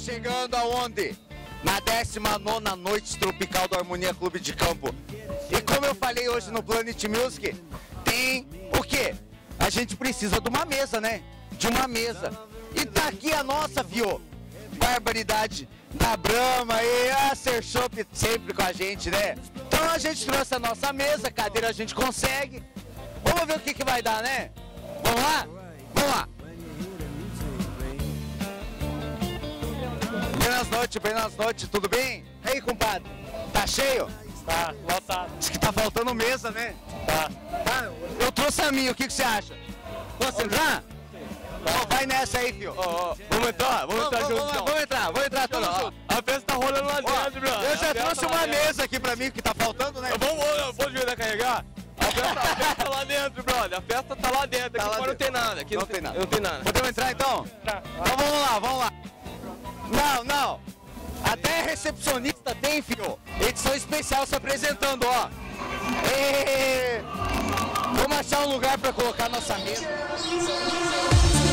chegando aonde? Na 19ª Noite Tropical do Harmonia Clube de Campo. E como eu falei hoje no Planet Music, tem o quê? A gente precisa de uma mesa, né? De uma mesa. E tá aqui a nossa, fio. Barbaridade da Brahma e a Serchopp sempre com a gente, né? Então a gente trouxe a nossa mesa, cadeira a gente consegue. Vamos ver o que vai dar, né? Vamos lá? Vamos lá. Buenas noites, tudo bem? E aí, compadre? Tá cheio? Tá, lotado. Diz que tá faltando mesa, né? Tá. Eu trouxe a minha, o que você acha? Posso entrar? Vai nessa aí, fio. Vamos entrar? Vamos entrar junto, então. Vamos entrar todos juntos. A festa tá rolando lá dentro, bro. Eu já trouxe uma mesa aqui pra mim, que tá faltando, né? Vamos ajudar a carregar? A festa tá lá dentro, brother. A festa tá lá dentro. Aqui fora não tem nada. Aqui não tem nada. Não tem nada. Podemos entrar, então? Tá. Então vamos lá. Não. Até recepcionista tem, fio. Edição especial se apresentando, ó. Vamos achar um lugar pra colocar nossa mesa.